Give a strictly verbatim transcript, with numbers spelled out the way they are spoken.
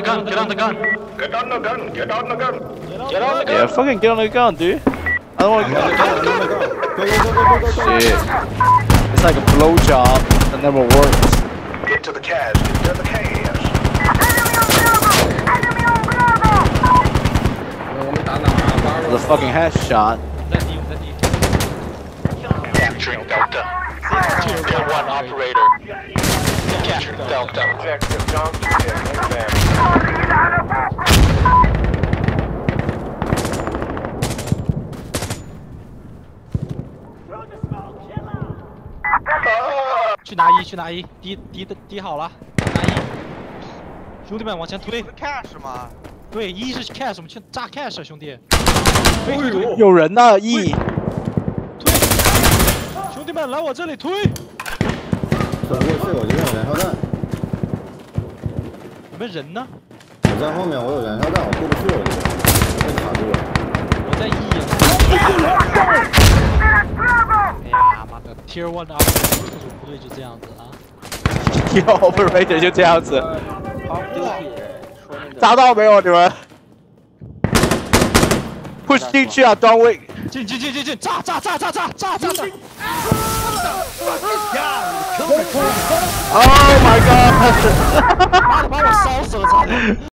gun, get on the gun. Get on the gun, get on the gun. Get on the gun. Yeah, fucking get on the gun, dude. I don't want to. Go, go, go, go, go, go, go. Shit. It's like a blowjob that never works. Get to the cash, get to the cash. 我们打哪啊？ The fucking headshot. 在地，在地。 Capturing Delta. Tier one operator. Capturing Delta. Objective John. Exam. 去拿一，去拿一，敌敌的敌好了，拿一。兄弟们往前推。 cash 吗？ 对，一是 cash，我们去炸 cash，兄弟。推推推， 有人呢 ，E。 推！兄弟们来我这里推。 走过去，我这边有燃烧弹。 你们人呢？ 我在后面，我有燃烧弹，我过不去，我这边被卡住了。 我在 E 哎呀妈的 ，Tier One 啊，特种部队就这样子啊。 有 operator 就这样子。炸到没有你们 ？push 进去啊，庄位。 进进进进进，炸炸炸炸炸炸炸炸 ！Oh my god！ 妈的，把我烧死了，差点。